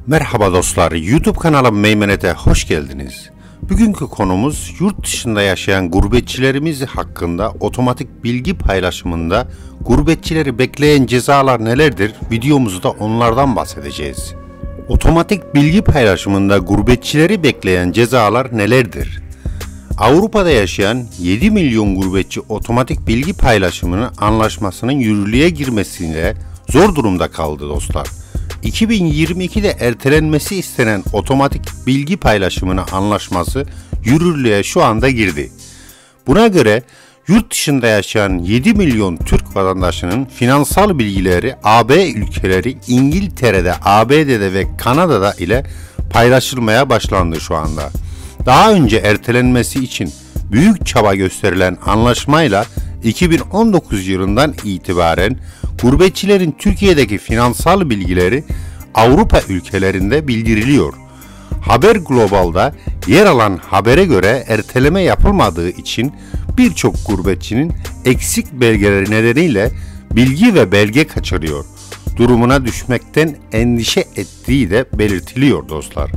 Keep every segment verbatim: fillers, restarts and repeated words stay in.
Merhaba dostlar, YouTube kanalım Meymenet'e hoş geldiniz. Bugünkü konumuz yurt dışında yaşayan gurbetçilerimiz hakkında otomatik bilgi paylaşımında gurbetçileri bekleyen cezalar nelerdir? Videomuzda onlardan bahsedeceğiz. Otomatik bilgi paylaşımında gurbetçileri bekleyen cezalar nelerdir? Avrupa'da yaşayan yedi milyon gurbetçi otomatik bilgi paylaşımının anlaşmasının yürürlüğe girmesiyle zor durumda kaldı dostlar. iki bin yirmi ikide ertelenmesi istenen otomatik bilgi paylaşımının anlaşması yürürlüğe şu anda girdi. Buna göre yurt dışında yaşayan yedi milyon Türk vatandaşının finansal bilgileri A B ülkeleri İngiltere'de, A B D'de ve Kanada'da ile paylaşılmaya başlandı şu anda. Daha önce ertelenmesi için büyük çaba gösterilen anlaşmayla iki bin on dokuz yılından itibaren gurbetçilerin Türkiye'deki finansal bilgileri Avrupa ülkelerinde bildiriliyor. Haber Global'da yer alan habere göre erteleme yapılmadığı için birçok gurbetçinin eksik belgeleri nedeniyle bilgi ve belge kaçırıyor. Durumuna düşmekten endişe ettiği de belirtiliyor dostlar.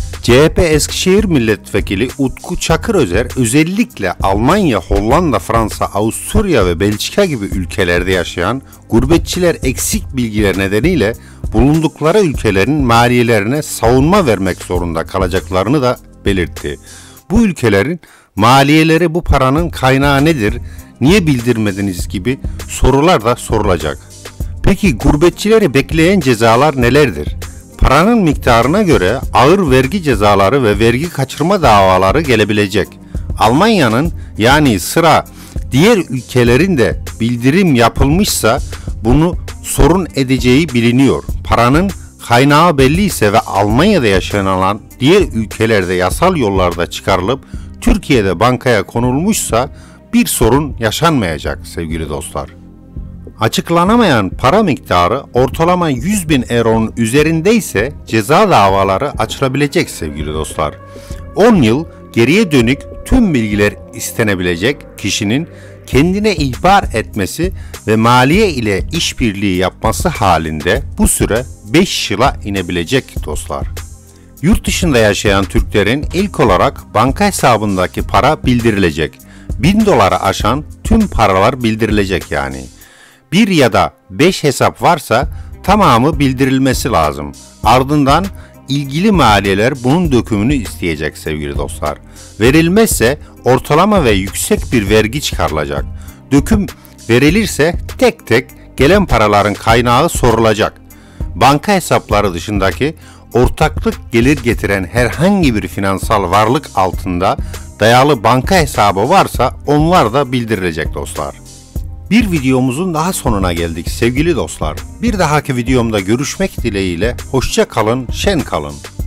C H P Eskişehir Milletvekili Utku Çakırözer özellikle Almanya, Hollanda, Fransa, Avusturya ve Belçika gibi ülkelerde yaşayan gurbetçiler eksik bilgiler nedeniyle bulundukları ülkelerin maliyelerine savunma vermek zorunda kalacaklarını da belirtti. Bu ülkelerin maliyeleri bu paranın kaynağı nedir, niye bildirmediniz gibi sorular da sorulacak. Peki gurbetçileri bekleyen cezalar nelerdir? Paranın miktarına göre ağır vergi cezaları ve vergi kaçırma davaları gelebilecek. Almanya'nın yani sıra diğer ülkelerin de bildirim yapılmışsa bunu sorun edeceği biliniyor. Paranın kaynağı belli ise ve Almanya'da yaşanılan diğer ülkelerde yasal yollarda çıkarılıp Türkiye'de bankaya konulmuşsa bir sorun yaşanmayacak sevgili dostlar. Açıklanamayan para miktarı ortalama yüz bin euronun üzerindeyse ceza davaları açılabilecek sevgili dostlar. on yıl geriye dönük tüm bilgiler istenebilecek kişinin kendine ihbar etmesi ve maliye ile işbirliği yapması halinde bu süre beş yıla inebilecek dostlar. Yurt dışında yaşayan Türklerin ilk olarak banka hesabındaki para bildirilecek. bin doları aşan tüm paralar bildirilecek yani. bir ya da beş hesap varsa tamamı bildirilmesi lazım. Ardından ilgili maliyeler bunun dökümünü isteyecek sevgili dostlar. Verilmezse ortalama ve yüksek bir vergi çıkarılacak. Döküm verilirse tek tek gelen paraların kaynağı sorulacak. Banka hesapları dışındaki ortaklık gelir getiren herhangi bir finansal varlık altında dayalı banka hesabı varsa onlar da bildirilecek dostlar. Bir videomuzun daha sonuna geldik sevgili dostlar. Bir dahaki videomda görüşmek dileğiyle hoşça kalın, şen kalın.